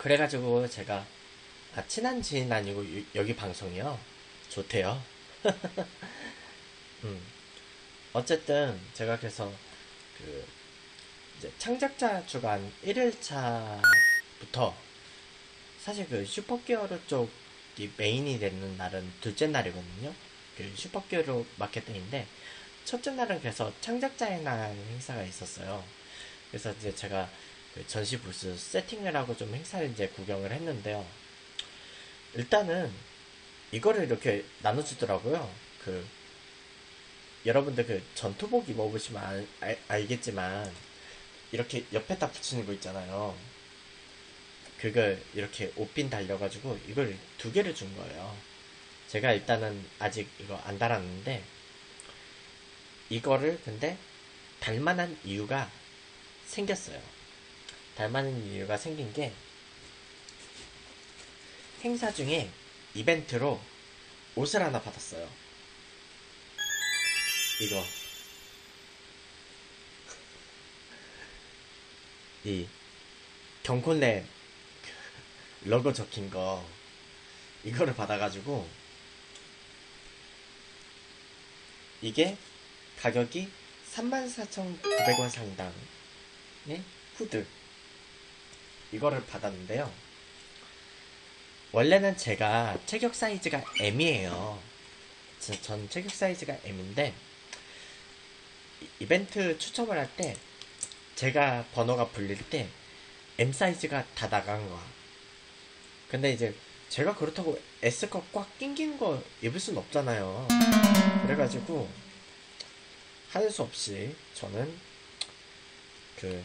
그래가지고 제가 친한 지인 아니고 여기 방송이요. 좋대요. 음. 어쨌든 제가 그래서 그 이제 창작자 주간 1일차부터 사실 그 슈퍼기어로 쪽이 메인이 되는 날은 둘째 날이거든요. 그 슈퍼기어로 마케팅인데 첫째 날은 그래서 창작자의 날 행사가 있었어요. 그래서 이제 제가 그 전시 부스 세팅을 하고 좀 행사를 이제 구경을 했는데요. 일단은 이거를 이렇게 나눠주더라고요. 그 여러분들 그 전투복 입어보시면 알겠지만 이렇게 옆에다 붙이는 거 있잖아요. 그걸 이렇게 옷핀 달려가지고 이걸 두 개를 준 거예요. 제가 일단은 아직 이거 안 달았는데 이거를 근데 달만한 이유가 생겼어요. 달만한 이유가 생긴 게 행사 중에 이벤트로 옷을 하나 받았어요. 이거 이 경콜레 로고 적힌 거 이거를 받아가지고 이게 가격이 34,900원 상당의 후드 이거를 받았는데요. 원래는 제가 체격 사이즈가 M이에요. 전 체격 사이즈가 M인데 이벤트 추첨을 할 때 제가 번호가 불릴 때 M 사이즈가 다 나간 거야. 근데 이제 제가 그렇다고 S가 꽉 낑긴 거 입을 순 없잖아요. 그래가지고 할 수 없이 저는 그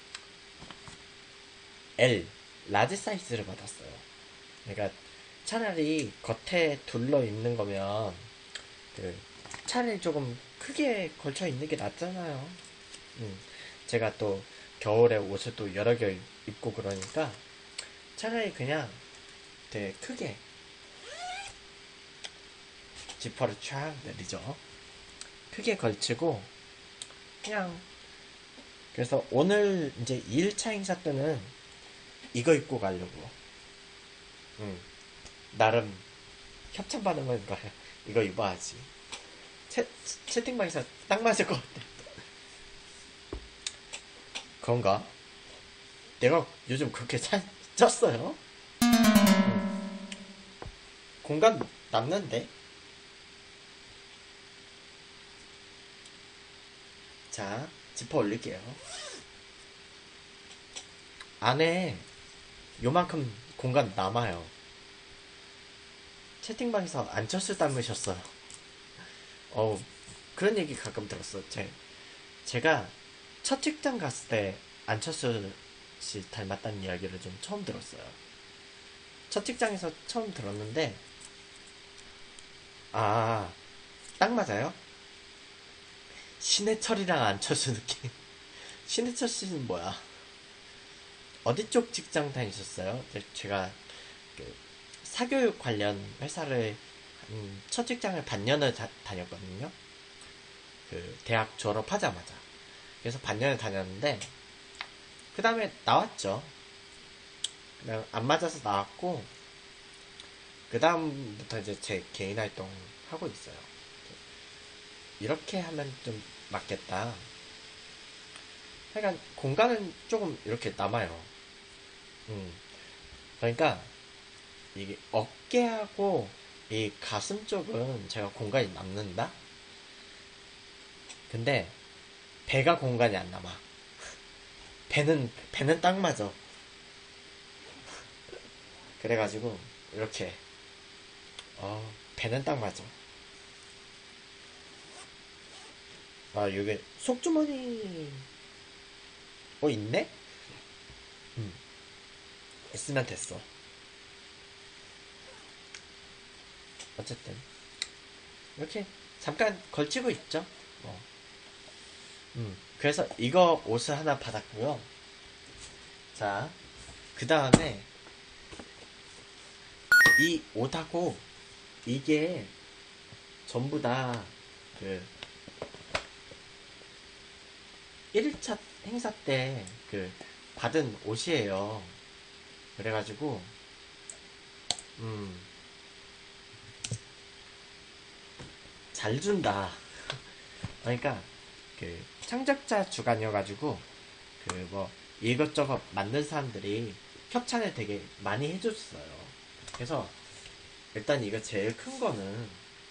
L 라지 사이즈를 받았어요. 그러니까 차라리 겉에 둘러 입는 거면 그 차라리 조금 크게 걸쳐 입는 게 낫잖아요. 제가 또 겨울에 옷을 또 여러 개 입고 그러니까 차라리 그냥 되게 크게 지퍼를 쫙 내리죠. 크게 걸치고 그냥 그래서 오늘 이제 2일차 행사 때는 이거 입고 가려고 나름 협찬 받은 거니까 이거 입어야지. 채팅방에서 딱 맞을 것 같아. 그런가? 내가 요즘 그렇게 쪘어요? 공간 남는데? 자, 지퍼 올릴게요. 안에 요만큼 공간 남아요. 채팅방에서 안철수 닮으셨어요. 어 그런 얘기 가끔 들었어. 제가 첫 직장 갔을 때 안철수 씨 닮았다는 이야기를 좀 처음 들었어요. 첫 직장에서 처음 들었는데, 아, 딱 맞아요? 신해철이랑 안철수 느낌. 신해철 씨는 뭐야? 어디 쪽 직장 다니셨어요? 제가 그 사교육 관련 회사를 첫 직장을 반년을 다녔거든요. 그 대학 졸업하자마자. 그래서 반년을 다녔는데 그 다음에 나왔죠. 그냥 안 맞아서 나왔고 그 다음부터 이제 제 개인 활동 하고 있어요. 이렇게 하면 좀 맞겠다. 그러니까 공간은 조금 이렇게 남아요. 그러니까 이게 어깨하고 이 가슴 쪽은 제가 공간이 남는다. 근데 배가 공간이 안 남아. 배는 딱 맞아. 그래가지고 이렇게 배는 딱 맞아. 아, 이게 속주머니 있네? 음, 있으면 됐어. 어쨌든 이렇게 잠깐 걸치고 있죠. 뭐. 그래서 이거 옷을 하나 받았고요. 자, 그 다음에 이 옷하고 이게 전부 다 그 1일차 행사 때 그 받은 옷이에요. 그래가지고 잘 준다. 그러니까 그 창작자 주간이어가지고 그 뭐 이것저것 만든 사람들이 협찬을 되게 많이 해줬어요. 그래서 일단 이거 제일 큰 거는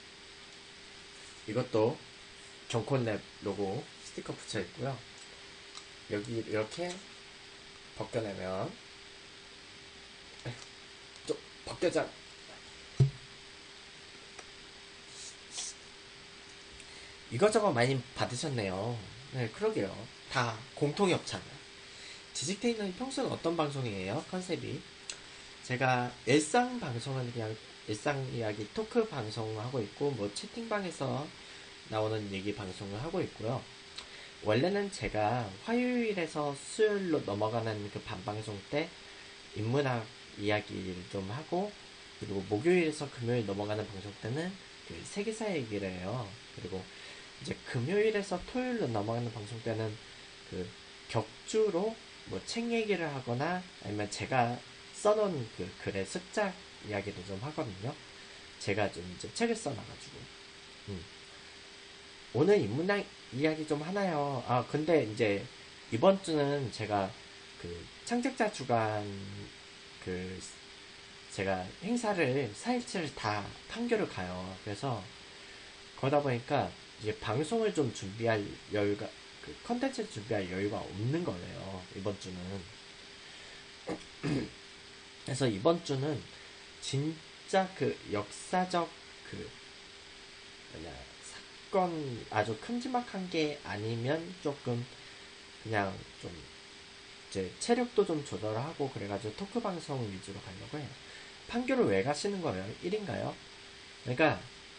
이것도 경콘랩 로고 스티커 붙여 있고요. 여기 이렇게 벗겨내면 좀 벗겨져. 이것저것 많이 받으셨네요. 네, 그러게요. 다 공통 협찬. 지식테이너는 평소는 어떤 방송이에요? 컨셉이? 제가 일상 방송은 그냥 일상 이야기 토크 방송하고 있고, 뭐 채팅방에서 나오는 얘기 방송을 하고 있고요. 원래는 제가 화요일에서 수요일로 넘어가는 그 반방송 때 인문학 이야기를 좀 하고, 그리고 목요일에서 금요일 넘어가는 방송 때는 그 세계사 얘기를 해요. 그리고 이제 금요일에서 토요일로 넘어가는 방송 때는 그 격주로 뭐 책 얘기를 하거나 아니면 제가 써놓은 그 글의 습작 이야기도 좀 하거든요. 제가 좀 이제 책을 써놔가지고. 오늘 인문학 이야기 좀 하나요? 아, 근데 이제 이번 주는 제가 그 창작자 주간 그 제가 행사를 4일치를 다 판교를 가요. 그래서 그러다 보니까 이제 방송을 좀 준비할 여유가 그 컨텐츠를 준비할 여유가 없는 거예요. 이번 주는. 그래서 이번 주는 진짜 그 역사적 그 뭐냐 사건 아주 큼지막한 게 아니면 조금 그냥 좀 이제 체력도 좀 조절하고 그래가지고 토크 방송 위주로 가려고 해요. 판교를 왜 가시는 거예요? 1인가요? 그러니까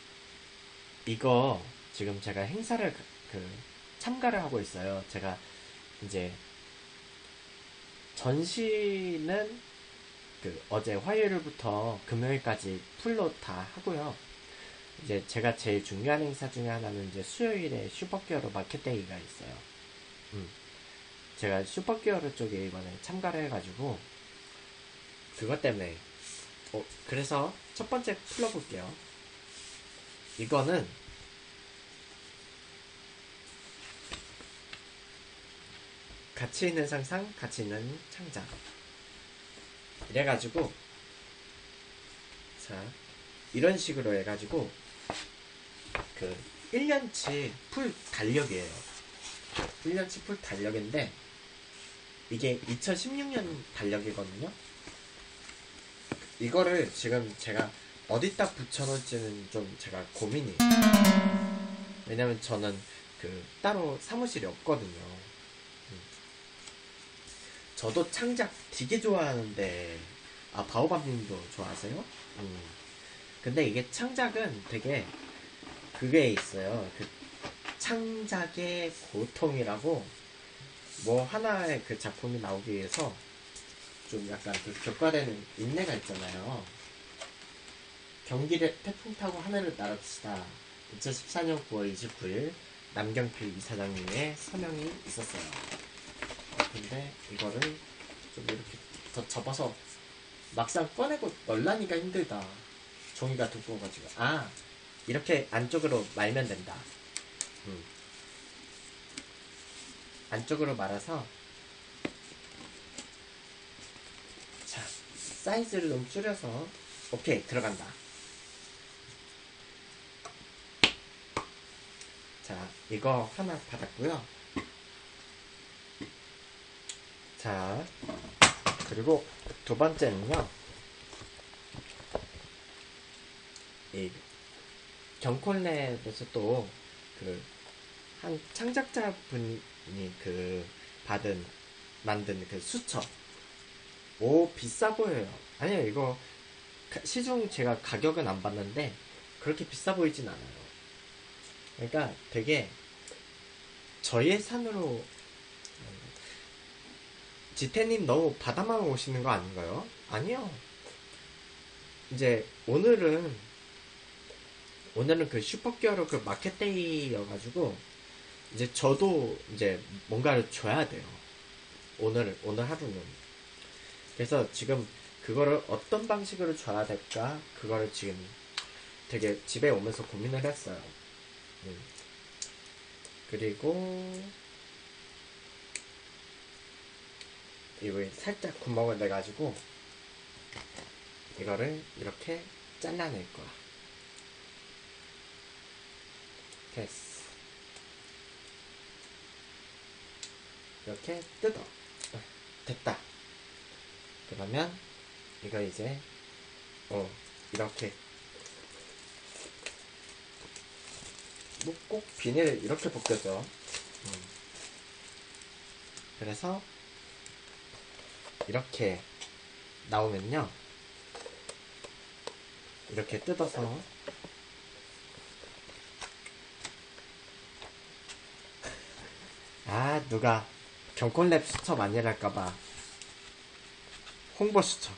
이거 지금 제가 행사를 그 참가를 하고 있어요. 제가 이제 전시는 그 어제 화요일부터 금요일까지 풀로 다 하고요. 이제 제가 제일 중요한 행사 중에 하나는 이제 수요일에 슈퍼기어로 마켓데이가 있어요. 제가 슈퍼기어로 쪽에 이번에 참가를 해가지고 그것 때문에 그래서 첫 번째 풀어볼게요. 이거는 가치 있는 상상, 가치 있는 창작. 이래가지고 자 이런 식으로 해가지고 그 1년치 풀 달력이에요. 1년치 풀 달력인데 이게 2016년 달력이거든요. 이거를 지금 제가 어디다 붙여놓을지는 좀 제가 고민이에요. 왜냐면 저는 그 따로 사무실이 없거든요. 저도 창작 되게 좋아하는데 바오밥님도 좋아하세요? 근데 이게 창작은 되게 그게 있어요. 그 창작의 고통이라고 뭐 하나의 그 작품이 나오기 위해서 좀 약간 그 격과되는 인내가 있잖아요. 경기를 태풍 타고 하늘을 날읍시다. 2014년 9월 29일 남경필 이사장님의 서명이 있었어요. 근데 이거를 좀 이렇게 더 접어서 막상 꺼내고 널라니까 힘들다. 종이가 두꺼워가지고 이렇게 안쪽으로 말면 된다. 안쪽으로 말아서 자 사이즈를 좀 줄여서 오케이 들어간다. 자 이거 하나 받았고요. 자 그리고 두 번째는요. 이 경콜랩에서 또 그 한 창작자분이 그 만든 그 수첩 비싸 보여요. 아니요 이거 시중 제가 가격은 안 봤는데 그렇게 비싸 보이진 않아요. 그러니까 되게 저예산으로 지태님 너무 바다만 오시는 거 아닌가요? 아니요. 이제 오늘은 그 슈퍼기어로 그 마켓데이여가지고 이제 저도 이제 뭔가를 줘야 돼요. 오늘 하루는. 그래서 지금 그거를 어떤 방식으로 줘야 될까? 그거를 지금 되게 집에 오면서 고민을 했어요. 그리고 이거 살짝 구멍을 내가지고 이거를 이렇게 잘라낼 거야. 됐어. 이렇게 뜯어. 됐다. 그러면 이거 이제 이렇게 뭐 꼭 비닐을 이렇게 벗겨져. 그래서 이렇게 나오면요, 이렇게 뜯어서 누가 경콜랩 수첩 아니랄까봐 홍보 수첩.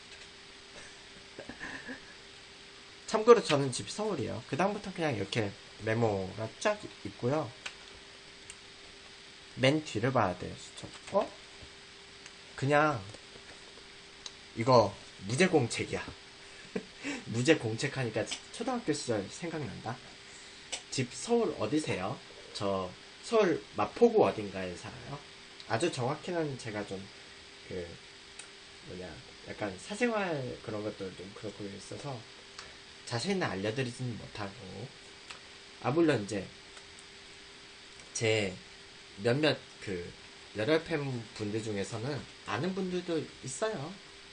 참고로 저는 집이 서울이에요. 그 다음부터 그냥 이렇게 메모가 쫙 있고요. 맨 뒤를 봐야 돼요, 수첩. 그냥 이거 무제공책이야. 무제공책하니까 초등학교 시절 생각난다. 집 서울 어디세요? 저 서울 마포구 어딘가에 살아요. 아주 정확히는 제가 좀 약간 사생활 그런 것도 좀 그렇고 있어서 자세히는 알려드리지는 못하고, 물론 이제 제 몇몇 열혈 팬 분들 중에서는 아는 분들도 있어요.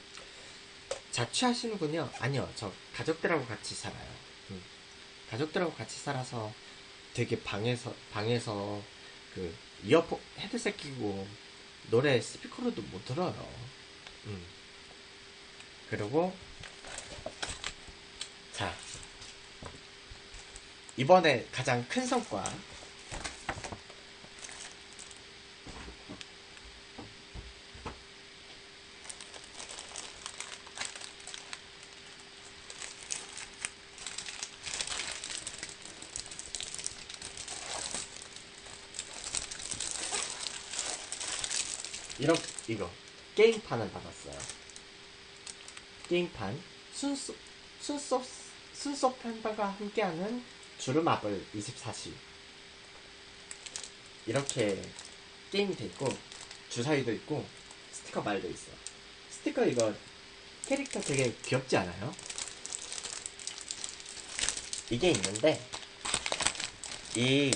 자취하시는군요. 아니요, 저 가족들하고 같이 살아요. 가족들하고 같이 살아서 되게 방에서 이어폰 헤드셋 끼고 노래 스피커로도 못 들어요. 그리고 자, 이번에 가장 큰 성과, 이거 게임판을 받았어요. 게임판 순소 팬들과 함께하는 주름아블 24시, 이렇게 게임이 돼 있고 주사위도 있고 스티커 말도 있어. 스티커 이거 캐릭터 되게 귀엽지 않아요? 이게 있는데 이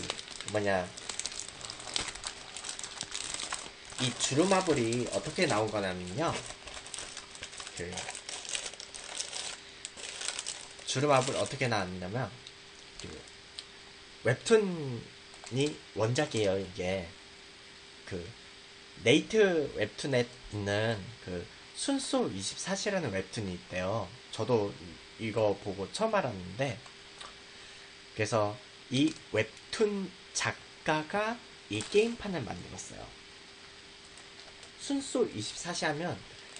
주름아블이 어떻게 나온 거냐면요, 주름아블 어떻게 나왔냐면 웹툰이 원작이에요. 이게 네이트 웹툰에 있는 순소 24시라는 웹툰이 있대요. 저도 이거 보고 처음 알았는데, 그래서 이 웹툰 작가가 이 게임판을 만들었어요. 순소 24시 하면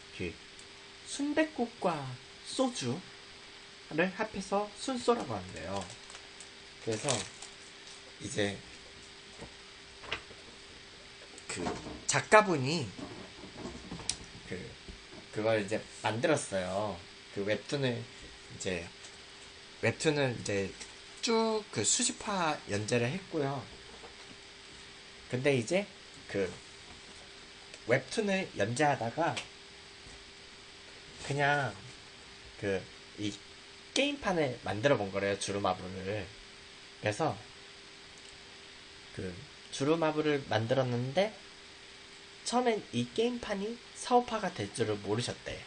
순댓국과 소주를 합해서 순소라고 하는데요. 그래서 이제 작가분이 그걸 이제 만들었어요. 웹툰을 이제 쭉 수집화 연재를 했고요. 근데 이제 웹툰을 연재하다가 그냥 이 게임판을 만들어 본 거래요, 주루마블을. 그래서 주루마블을 만들었는데 처음엔 이 게임판이 사업화가 될 줄을 모르셨대.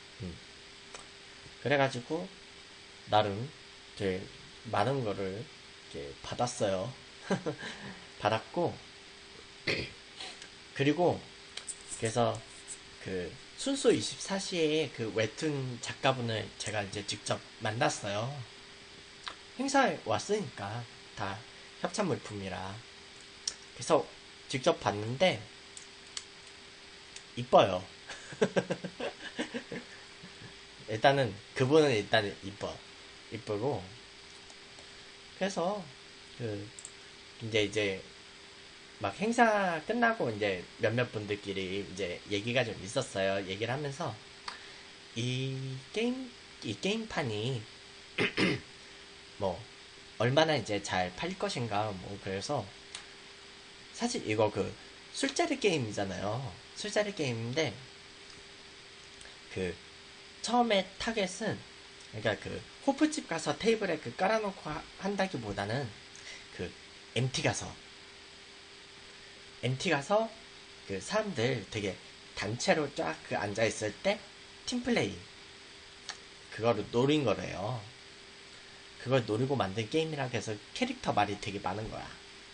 그래가지고 나름 되게 많은 거를 이렇게 받았어요. 받았고, 그리고 그래서 순소 24시에 웹툰 작가분을 제가 이제 직접 만났어요. 행사에 왔으니까 다 협찬 물품이라. 그래서 직접 봤는데 이뻐요. 일단은 그분은 일단 이쁘고, 그래서 이제 막 행사 끝나고 이제 몇몇 분들끼리 이제 얘기가 좀 있었어요. 얘기를 하면서 이 게임판이 뭐 얼마나 이제 잘 팔릴 것인가 뭐 그래서 사실 이거 그 술자리 게임이잖아요. 술자리 게임인데 그 처음에 타겟은 그러니까 그 호프집 가서 테이블에 그 깔아놓고 한다기보다는 그 MT 가서 그 사람들 되게 단체로 쫙 그 앉아 있을 때 팀플레이 그거를 노린 거래요. 그걸 노리고 만든 게임이라 해서 캐릭터 말이 되게 많은 거야.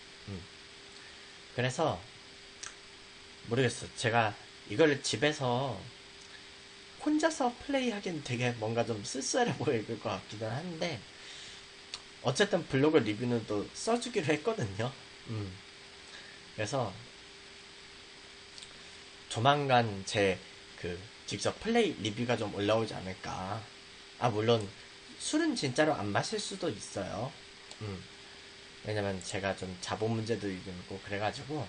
그래서 모르겠어. 제가 이걸 집에서 혼자서 플레이하기엔 되게 뭔가 좀 쓸쓸해 보일 것 같기는 한데 어쨌든 블로그 리뷰는 또 써주기로 했거든요. 그래서 조만간 제 그 직접 플레이 리뷰가 좀 올라오지 않을까. 아 물론 술은 진짜로 안 마실 수도 있어요. 왜냐면 제가 좀 자본 문제도 있고 그래가지고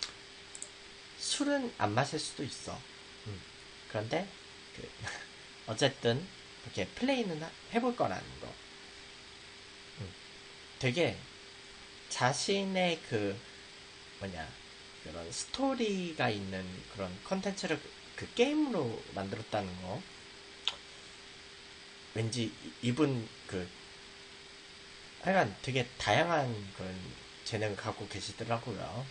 술은 안 마실 수도 있어. 그런데 그 어쨌든 이렇게 플레이는 해볼 거라는 거. 되게 자신의 그 뭐냐 그런 스토리가 있는 그런 컨텐츠를 그 게임으로 만들었다는 거. 왠지 이분 그 하여간 되게 다양한 그런 재능을 갖고 계시더라고요.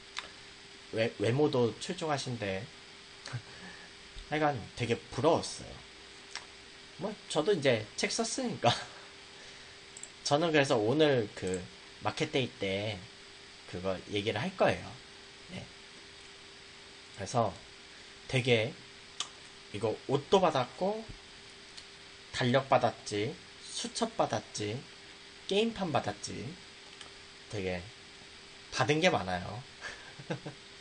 외모도 출중하신데 하여간 되게 부러웠어요. 뭐 저도 이제 책 썼으니까 저는 그래서 오늘 그 마켓데이 때 그거 얘기를 할 거예요. 네. 그래서 되게 이거 옷도 받았고 달력 받았지 수첩 받았지 게임판 받았지 되게 받은 게 많아요.